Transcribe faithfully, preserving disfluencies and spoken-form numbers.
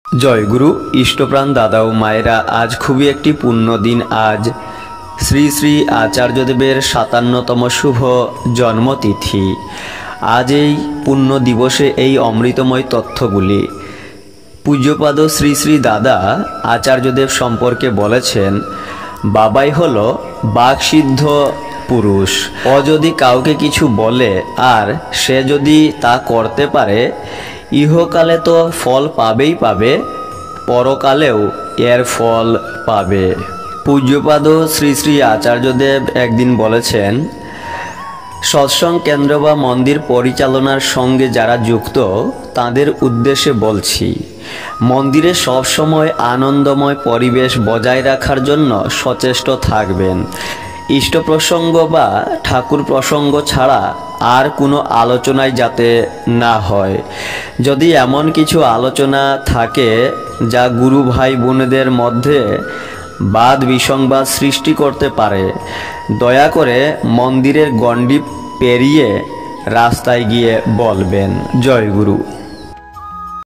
জয় গুরু। ইষ্টপ্রাণ দাদা ও মায়েরা, আজ খুবই একটি পুণ্য দিন। আজ শ্রী শ্রী আচার্যদেবের সাতান্নতম শুভ জন্মতিথি। আজ এই পুণ্য দিবসে এই অমৃতময় তথ্যগুলি পূজ্যপাদ শ্রী শ্রী দাদা আচার্যদেব সম্পর্কে বলেছেন, বাবাই হলো বাকসিদ্ধ পুরুষ। ও যদি কাউকে কিছু বলে আর সে যদি তা করতে পারে, ইহকালে তো ফল পাবেই পাবে, পরকালেও এর ফল পাবে। পূজ্যপাদ শ্রী শ্রী আচার্যদেব একদিন বলেছেন, সৎসঙ্গ কেন্দ্র বা মন্দির পরিচালনার সঙ্গে যারা যুক্ত তাদের উদ্দেশ্যে বলছি, মন্দিরে সবসময় আনন্দময় পরিবেশ বজায় রাখার জন্য সচেষ্ট থাকবেন। ইষ্ট প্রসঙ্গ বা ঠাকুর প্রসঙ্গ ছাড়া আর কোনো আলোচনায় যাতে না হয়। যদি এমন কিছু আলোচনা থাকে যা গুরু ভাই বোনেদের মধ্যে বাদ বিসংবাদ সৃষ্টি করতে পারে, দয়া করে মন্দিরের গণ্ডি পেরিয়ে রাস্তায় গিয়ে বলবেন। জয় গুরু।